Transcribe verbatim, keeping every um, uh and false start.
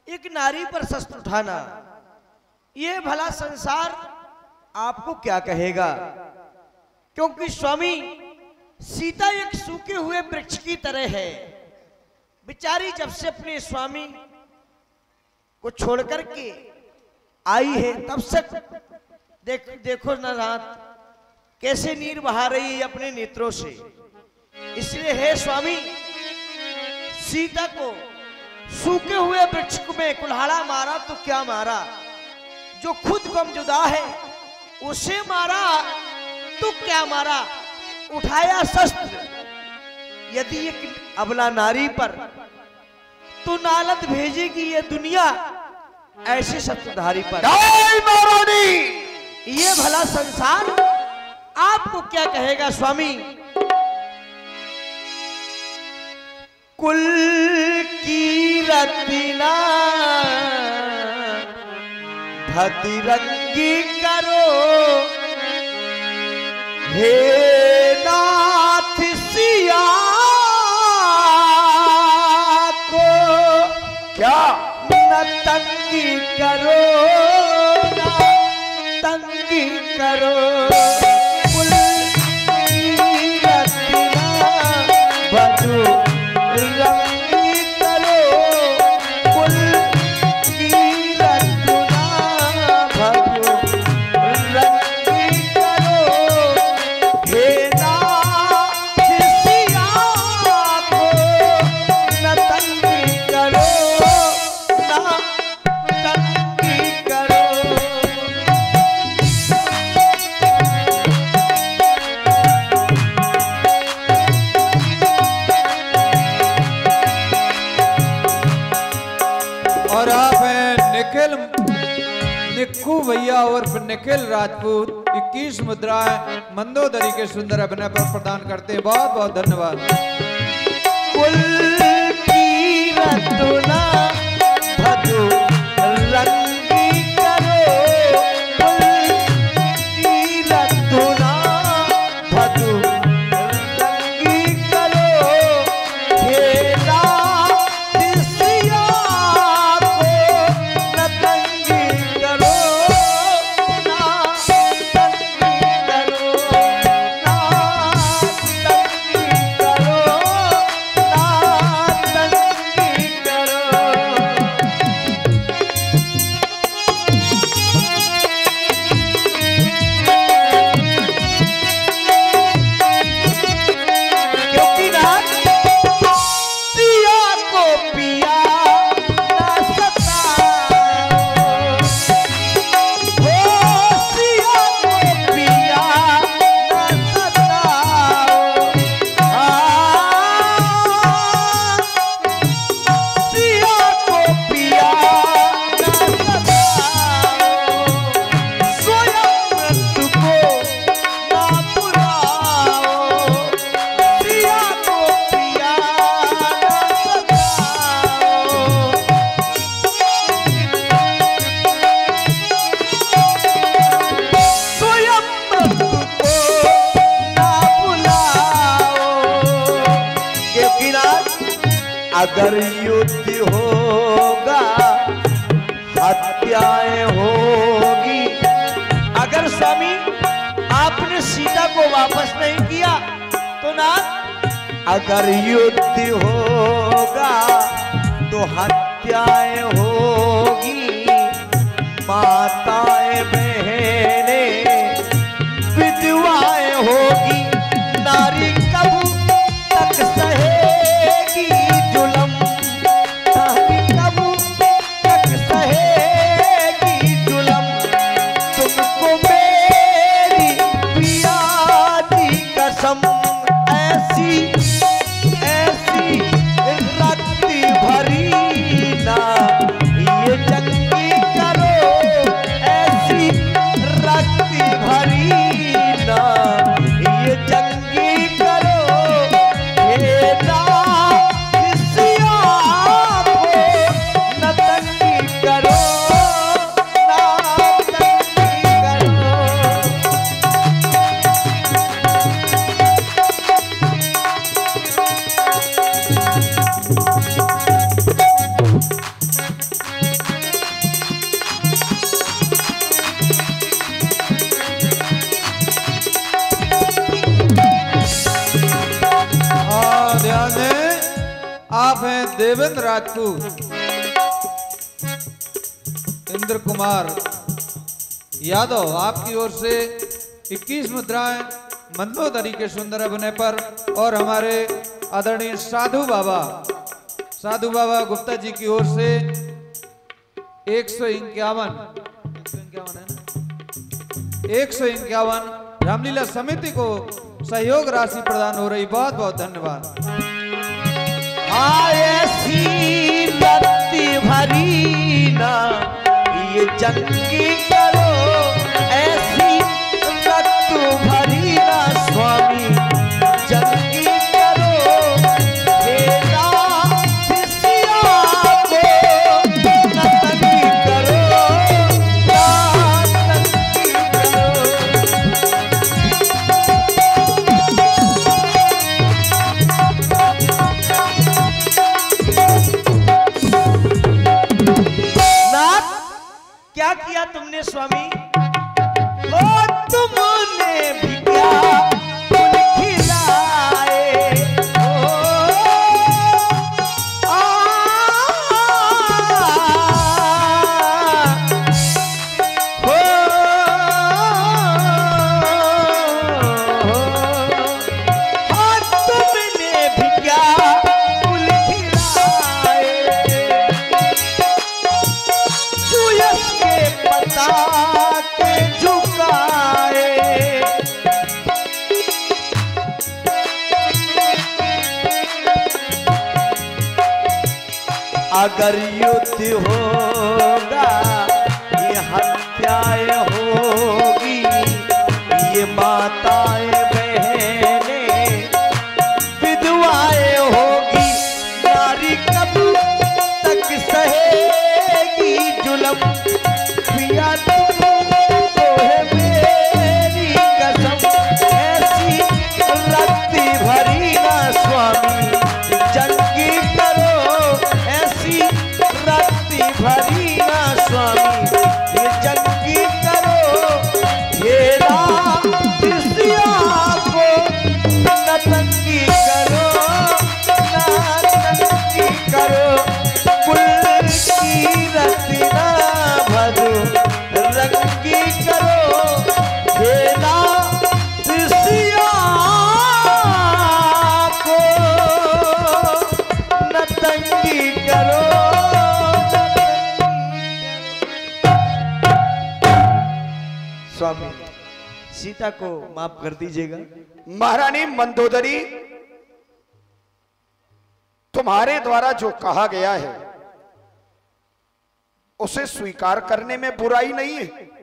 एक नारी पर शस्त्र उठाना, ये भला संसार आपको क्या कहेगा? क्योंकि स्वामी सीता एक सूखे हुए वृक्ष की तरह है। बेचारी जब से अपने स्वामी को छोड़ करके आई है तब से देख देखो न रात कैसे नीर बहा रही है अपने नेत्रों से। इसलिए है स्वामी, सीता को सूखे हुए वृक्ष में कुल्हाड़ा मारा तो क्या मारा, जो खुद गमजुदा है उसे मारा तो क्या मारा, उठाया शस्त्र। यदि एक अबला नारी पर तो नालत भेजेगी ये दुनिया ऐसे शस्त्रधारी पर। ये भला संसार आपको क्या कहेगा स्वामी? कुल की रत्ना भतिरंगी करो, हे नाथ सिया को क्या न तंगी करो, न तंगी करो। कुल की रत्ना भतु रंगी करो, कुल की रत्ना भतु रंगी करो, हे नाथ सिया को न तंगी करो, न तंगी करो। और आप हैं निखिल निक्कू भैया और निखिल राजपूत इक्कीस मुद्राएं मंदोदरी के सुंदर अभिनय पर प्रदान करते हैं। बहुत बहुत धन्यवाद। कुल की रत्ना भतु रंगी करो, कुल की रत्ना भतु रंगी करो, हे नाथ सिया को न तंगी करो, न तंगी करो, न तंगी करो, न तंगी करो। क्योंकि रात सिया को पिया न सताओ, हो सिया को पिया न सताओ, हाँ सिया को पिया न सताओ, स्वयं मृत्यु को ना बुलाओ, सिया को पिया न सताओ। स्वयं मृत्यु को ना बुलाओ। क्योंकि ना अगर युद्ध होगा हत्याएं होगी। अगर स्वामी आपने सीता को वापस नहीं किया तो ना अगर युद्ध होगा तो हत्याएं होगी, माताएं बहनें विधवाएं होगी। नारी कब तक सहेगी जुलम, नारी कब तक सहेगी जुलम। तुमको मेरी पिया की कसम, ऐसी ऐसी रत्ती भरी ना ये जंगी करो, ऐसी देवेंद्र राजपूत, इंद्र कुमार यादव आपकी ओर से इक्कीस मुद्राएं मंदोदरी के सुंदर अभिनय पर, और हमारे आदरणीय साधु बाबा साधु बाबा गुप्ता जी की ओर से एक सौ इक्यावन एक सौ इक्यावन रामलीला समिति को सहयोग राशि प्रदान हो रही। बहुत बहुत धन्यवाद। ऐसी भक्ति भरी ना ये जंगी करो, ऐसी रक्त भरी ना स्वामी जंगी करो, हेरा शिष्या को नतंगी करो, नतंगी करो। नाथ, क्या किया तुमने स्वामी? ओ तुमने भी क्या फूल खिलाए, ओ आ, हो, हाँ तुमने भी क्या फूल खिलाए, सुयस के पता के झुकाए, अगर युद्ध होगा ये हत्याएं होगी, ये माताएं बहनें विधवाएं होगी, नारी कब तक सहेगी जुल्म, पिया तुमको है मेरी कसम, ऐसी रक्ति भरी ना स्वामी जंगी करो, ऐसी रक्ति भरी ना स्वामी ये जंगी करो, हेरा शिष्या को नतंगी करो, नतंगी करो, कुल की रत्ना भरो रंगी करो, हेरा शिष्या को नतंगी करो। स्वामी सीता को माफ कर दीजिएगा। महारानी मंदोदरी, तुम्हारे द्वारा जो कहा गया है उसे स्वीकार करने में बुराई नहीं है,